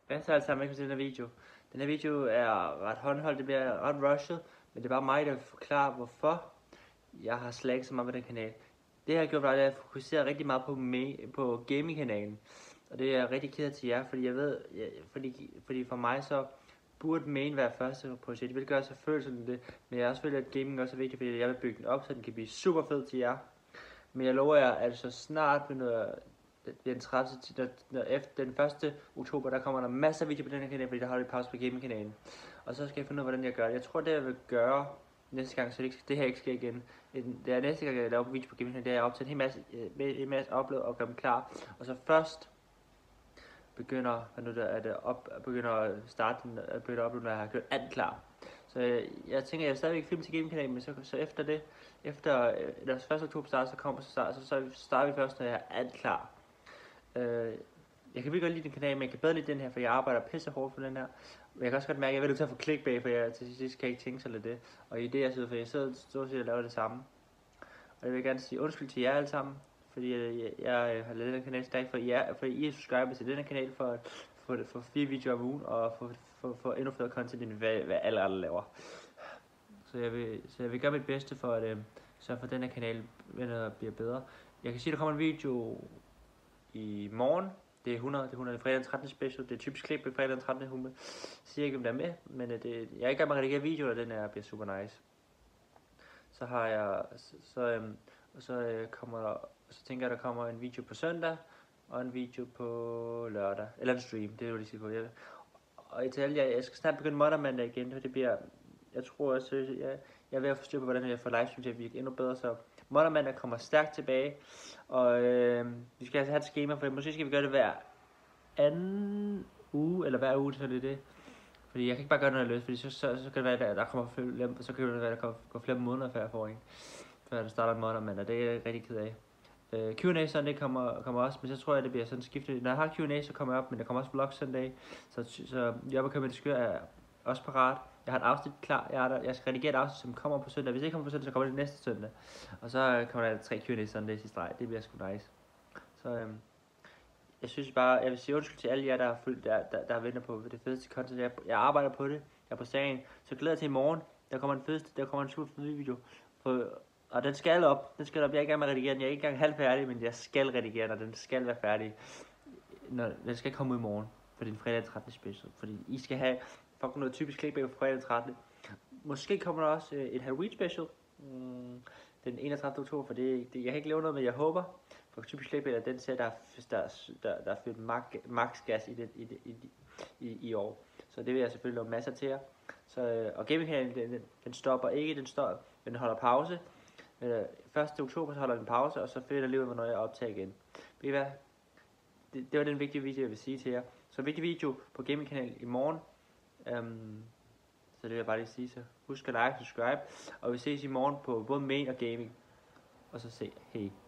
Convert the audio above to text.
Hvad så alle sammen, ikke til den her video? Den her video er ret håndholdt, det bliver ret rushet, men det er bare mig, der vil forklare, hvorfor jeg har slækket så meget på den kanal. Det jeg har gjort, var, at jeg fokuserer rigtig meget på gaming-kanalen. Og det er jeg rigtig ked af til jer, fordi jeg ved, fordi for mig så burde main være første projekt. Det vil gøre sig føle sådan det, men jeg også føler, at gaming også er vigtigt, fordi jeg vil bygge den op, så den kan blive super fed til jer. Men jeg lover jer, at så snart den 30. Efter den 1. oktober, der kommer der masser af videoer på den her kanal, fordi der har vi pause på gaming-kanalen. Og så skal jeg finde ud af, hvordan jeg gør det. Jeg tror, det jeg vil gøre næste gang, så det her ikke sker igen. Det er næste gang, jeg laver video på gaming-kanalen, det er at optage en masse upload og gøre dem klar. Og så først begynder at starte den, at begynde at uploade, når jeg har gjort alt klar. Så jeg tænker, jeg vil stadigvæk filme til gaming-kanalen, men så efter det, efter deres 1. oktober starter, så starter vi først, når jeg har alt klar. Jeg kan virkelig godt lide den kanal, men jeg kan bedre lide den her, for jeg arbejder pisse hårdt for den her. Men jeg kan også godt mærke, at jeg er ved at få clickbait, for jeg til sidst kan ikke tænke sig lidt det. Og i det jeg sidder, for jeg sidder stort set og laver det samme. Og jeg vil gerne sige undskyld til jer alle sammen, fordi jeg har lavet den kanal stærkt for jer, for I er subscriber til den her kanal for 4 videoer om ugen, og for endnu flere content, end hvad alle andre laver. Så jeg vil gøre mit bedste for at sørge for, at den her kanal bliver bedre. Jeg kan sige, at der kommer en video i morgen. Det er 100 fredag den 13. special. Det er typisk klip på fredag den 13. Jeg siger ikke, om der er med, men jeg er ikke gang med at redigere videoer, og den her bliver super nice. Så har jeg, så tænker jeg, der kommer en video på søndag, og en video på lørdag, eller en stream, det er jo lige sige på. Og til alle jeg skal snart begynde Modderman igen, og det bliver, jeg tror også, jeg er ved at forstå på, hvordan jeg får livestream til at virke endnu bedre, så Modderman kommer stærkt tilbage, og vi skal altså have et schema for det. Måske skal vi gøre det hver anden uge, eller hver uge, så det er det. Fordi jeg kan ikke bare gøre noget løs, fordi så kan det være, at der kommer flere, så kan det være, at der går flere måneder før jeg får en. Før der starter en Modderman, og det er jeg rigtig ked af. Q&A Sunday kommer også, men så tror jeg, det bliver sådan skiftet. Når jeg har Q&A, så kommer jeg op, men der kommer også Vlog Sunday. Så jeg vil komme med det skør er også parat. Jeg har et afsnit klar. Jeg skal redigere et afsnit, som kommer på søndag. Hvis det ikke kommer på søndag, så kommer det næste søndag. Og så kommer der 3 Q&A Sundays i streg. Det bliver sgu nice. Så jeg synes bare, jeg vil sige undskyld til alle jer, der venter på det fedeste content. Jeg arbejder på det. Jeg er på sagen. Så glæder jeg til i morgen. Der kommer en super fed video. Og den skal op. Jeg er ikke engang med at redigere den. Jeg er ikke engang halvt færdig, men jeg skal redigere den, og den skal være færdig. Den skal komme ud i morgen, for det er en fredag den 13. special. Fordi I skal have fucking noget typisk clickbait på fredag den 13. Måske kommer der også et Halloween special. Den 31. oktober, for jeg kan ikke lave noget, men jeg håber. For typisk clickbait er den serie, der er fyldt max gas i år. Så det vil jeg selvfølgelig lave masser til jer. Så, og gaming-kanalen, den stopper ikke, den holder pause. 1. oktober, så holder den pause, og så finder jeg lige ud, hvornår jeg optager igen. Ved I hvad? Det var den vigtige video, jeg vil sige til jer. Så en vigtig video på gaming-kanalen i morgen. Så det vil jeg bare lige sige. Så husk at like og subscribe. Og vi ses i morgen på både main og gaming. Og så se. Hej.